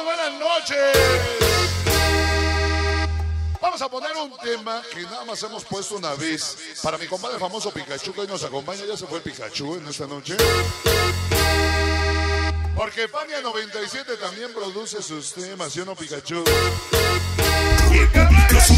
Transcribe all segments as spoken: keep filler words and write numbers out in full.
todos, buenas noches. Vamos a poner un tema que nada más hemos puesto una vez para mi compadre famoso Pikachu, que hoy nos acompaña. Ya se fue el Pikachu en esta noche. Porque Fania noventa y siete también produce sus temas, ¿sí o no, Pikachu? ¡Y Pikachu!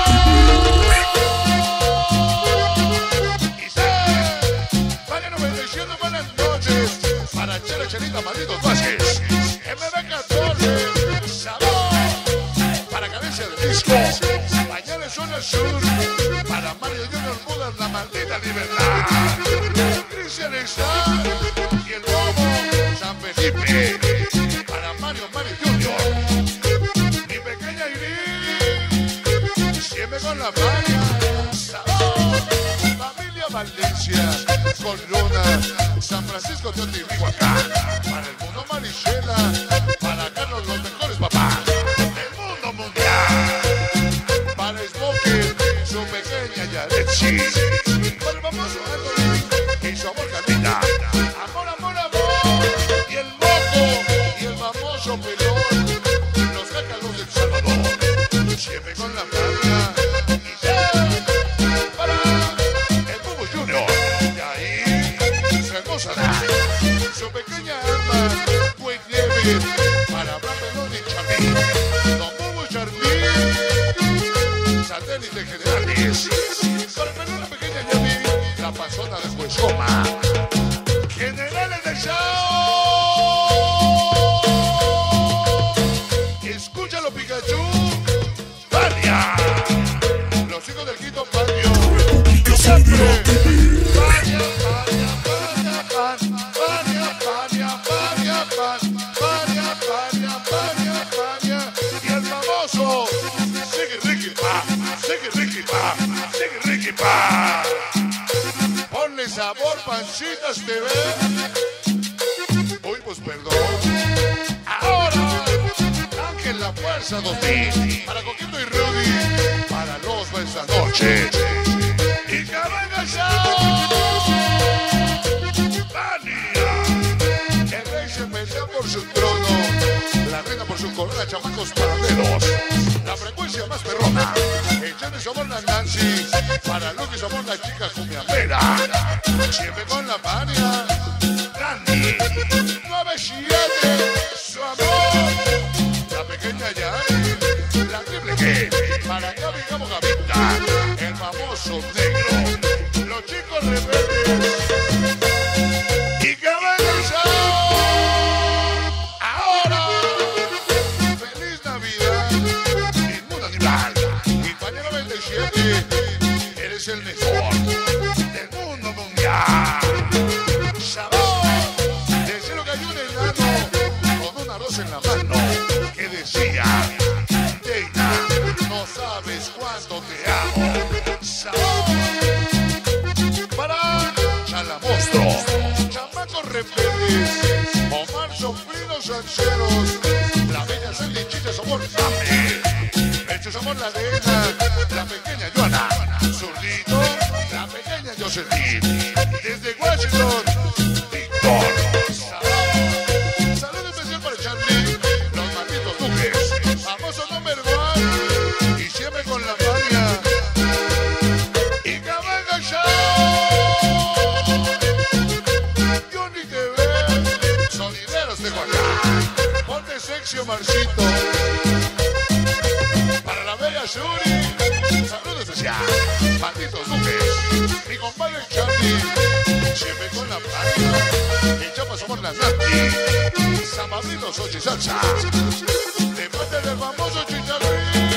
Fania noventa y siete, buenas noches. Para Chela Chelita, malditos Vázquez. M B catorce, sabor. Para Cadencia de Disco. Pañales Zona Sur. Para Mario Junior Budas, la maldita libertad. Cristian está. Y el Bobo, San Felipe. Para Mario Mario Junior. Mi pequeña Iris. Siempre con la Fania. Sabor. Familia Valencia. Corona. San Francisco, Teotihuacán. Para el mundo Marichela. Para Carlos, los mejores papás. El mundo mundial. Para Smokey, su pequeña Yaretsi. Para el famoso Anthony y su amor Carlita. Amor, amor, amor. Y el moco y el famoso pelón. Los cácaros del Salvador. Siempre con la Fania. Para el Bubu Junior. Y ahí su hermosa Dai. Su pequeña Alma. Buen nieve. Para Abraham Pelón y Charmín. Don Bubu Charmín. Satélite Generales. Para Pelón la pequeña Yami. La panzona de Juezcoma. Generales del show. Escúchalo, Pikachu. Fania. Los hijos del Quito Patio. Siempre. Fania, Fania, Fania, Fania, Fania, Fania, Fania, Fania, Fania, Fania. Y el famoso. Sigue Ricky Pa. Sigue Ricky Pa. Sigue Ricky Pa. Ponle sabor, Panchitas T V. Uy, pues perdón. Ahora, Ángel La Fuerza dos mil. Para Coquito y Rudy. Para los esta noche. Y que venga ya. Fania. El rey se pelea por su trono. La reina por su corona, chamacos paraderos. La frecuencia más perrona. Echando somos la Nancy. Para Lucky somos la chica cumiambera. Siempre con la Fania. Randy. nueve siete. Su amor. La pequeña Yari. La triple G. Para Gaby Gabo Gavita. El famoso negro. Los chicos rebeldes. Y que vengan ya. Ahora. Feliz Navidad. Inmunda Nival. Y Fania noventa y siete. Eres el mejor del mundo mundial. Sabor. Decía lo que hay un enano con una rosa en la mano que decía: Deina, no sabes cuánto te amo. Sabor. Para Chalamostro, chamacos rebeldes, Omar Sofrinos Sancheros, la bella Sandy Chicha somos Mame, Leche somos la arena, la pequeña Joana, Zurdito, la pequeña Jocelyn, desde Washington, Víctor. Saludo especial para Charlie, los malditos duques, famoso number one, y siempre con la Fania. Y que venga ya. Johnny T V, sonideros de Oaxaca, ponte sexy Omarcito. Para la bella Shuri, saludo especial, malditos duques, mi compadre Charlie, siempre con la Fania. En Chapa somos la Nati, Zambabritos Ochi Salsa, de parte del famoso Chicharrín.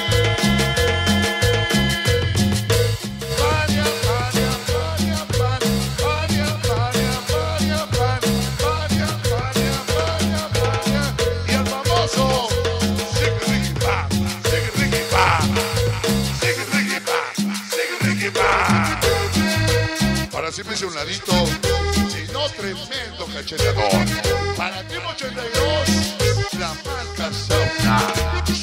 Fania, Fania, Fania, Fania, Fania, Fania, Fania, Fania, Fania, Fania, y el famoso Sigue Ricky Pa, Sigue Ricky Pa, Sigue Ricky Pa, Sigue Ricky Pa. Ahora sí me hice un ladito, si no tremendo cacheteador. Para Team ochenta y dos, la marca Sauna.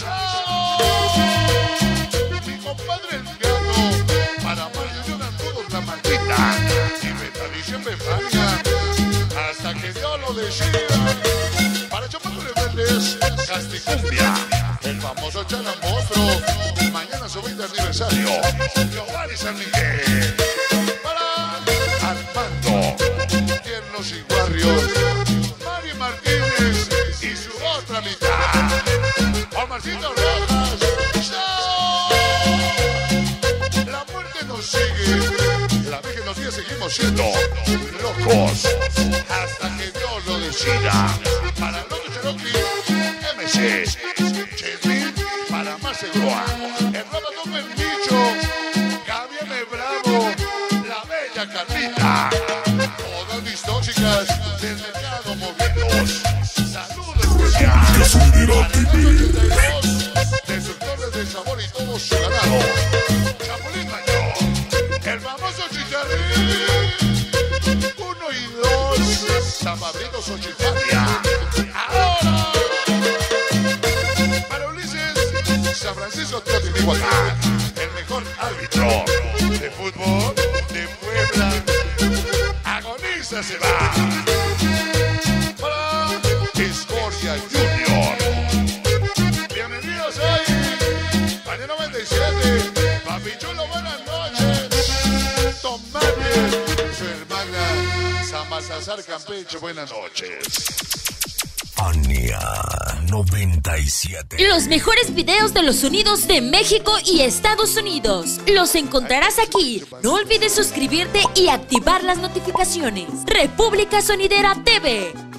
Mi compadre el gato, para Mario Junior todos la maldita. Y me siempre Fania, hasta que Dios lo decida. Para Chapacos Rebeldes, Cumbia. El famoso Chala Monstruo. Mañana su veinte aniversario. Giovanni San Miguel. Para Armando. Tiernos y Barrios. Mari Martínez y su otra mitad. Omarcito Rojas. La muerte nos sigue. La Virgen nos sigue, seguimos siendo locos. Hasta que Dios lo decida. Para Loto Cherokee, M C. Chedrin, para más Segoa. El Robotón el Bicho. Gaby M. Bravo. La Bella Carlita. Todas mis tóxicas del mercado movidos. Saludos especial. Destructores del sabor y todo su ganado. Chapulín Mayor. El famoso Chicharrín. Uno y dos. Zapabritos Xochifania. Ahora. Para Ulises. San Francisco Toti Mihuacán. El mejor árbitro de fútbol de Puebla. Agoniza se va. Para Escoria Junior. Bienvenidos hoy. Paña noventa y siete. Papi Chulo, buenas noches. Tomate. Su hermana Samazazar Campeche, buenas noches. Fania noventa y siete. Los mejores videos de los sonidos de México y Estados Unidos los encontrarás aquí. No olvides suscribirte y activar las notificaciones. República Sonidera T V.